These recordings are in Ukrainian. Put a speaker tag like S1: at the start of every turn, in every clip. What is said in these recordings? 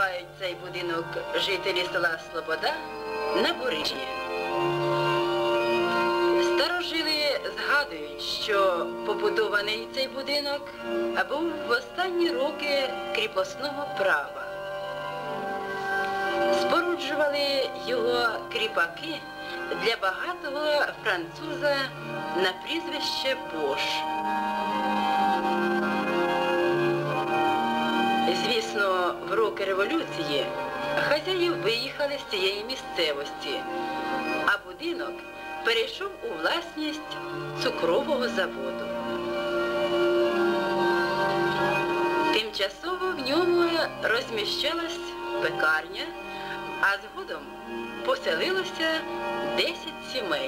S1: називають цей будинок жителі села Слобода Набуришня. Старожили згадують, що побудований цей будинок був в останні роки кріпосного права. Споруджували його кріпаки для багатого француза на прізвище Бош. Звісно, в роки революції хазяї виїхали з цієї місцевості, а будинок перейшов у власність цукрового заводу. Тимчасово в ньому розміщалась пекарня, а згодом поселилося 10 сімей.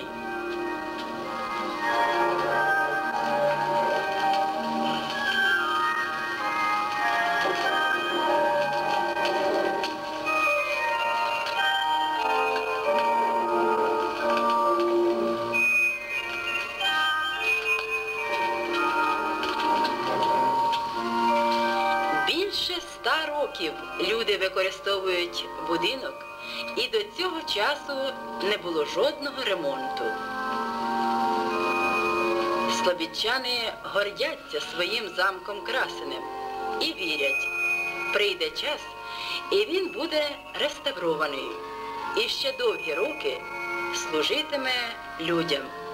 S1: Більше 100 років люди використовують будинок, і до цього часу не було жодного ремонту. Слобідчани гордяться своїм замком Красиним і вірять, прийде час, і він буде реставрований, і ще довгі роки служитиме людям.